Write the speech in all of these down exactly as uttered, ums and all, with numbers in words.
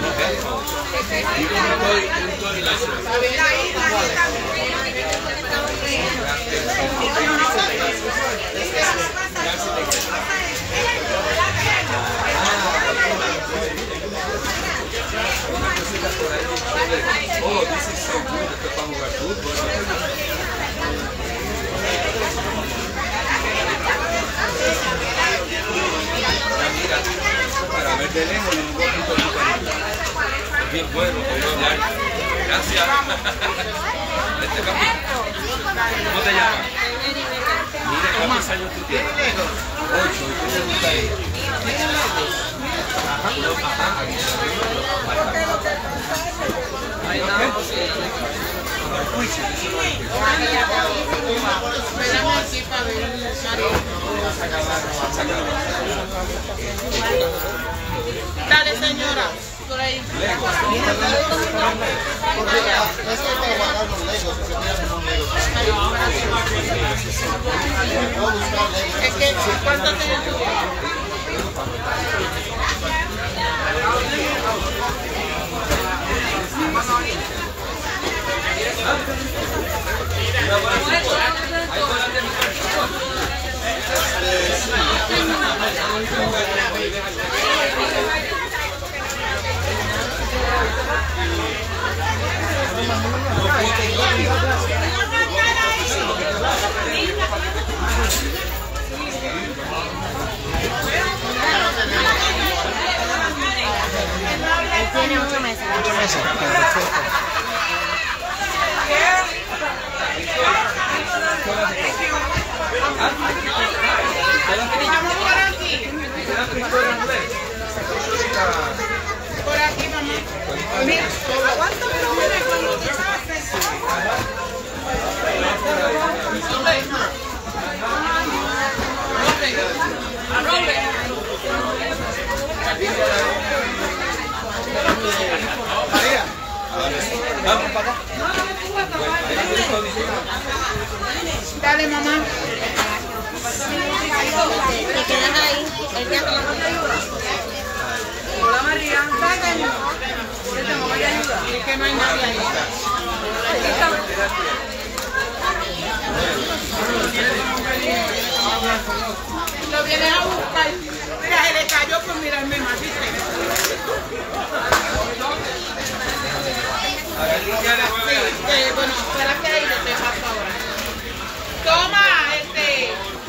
Oh, this is so good, esto es para jugar fútbol. Mira, para ver de lejos un poquito es bien bueno, puedo hablar. Gracias. Este Capi, ¿cómo te llamas? Mira, ¿cuántos años tú tienes? Ocho, ¿y qué te gusta ir? Ajá, ajá, aquí Ahí estamos. Dale, señora. Por ahí. Es que, ¿cuánto tienes tú? Tiene ocho meses. Ocho meses. Vamos por aquí. Por aquí, mamá. Mira, aguanta un número cuando te pases. María, vamos para acá. Dale, mamá. Te quedas ahí. El día que no te ayuda. Hola, María. ¿Te voy a ayudar? Es que no hay nadie ahí. Lo vienes a buscar. Mira, se le cayó por mirarme más, ¿viste? Sí, eh, bueno, espera que ahí lo te paso ahora. Toma, este.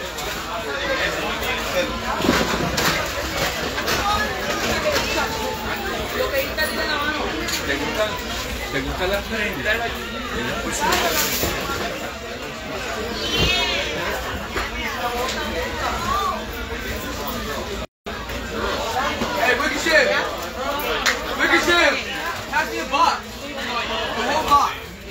Lo que está en la mano. ¿Te gustan, ¿te gustan las prendas? Hey, Wicked Chef! Wicked Chef! Pass me a box! The whole box!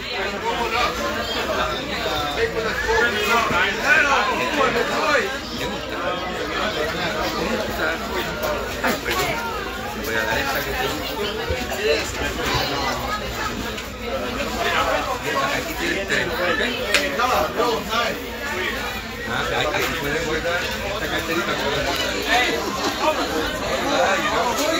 Voy a dar esta que te aquí tienes tres, ¿ok? Ah, aquí puedes guardar esta carterita.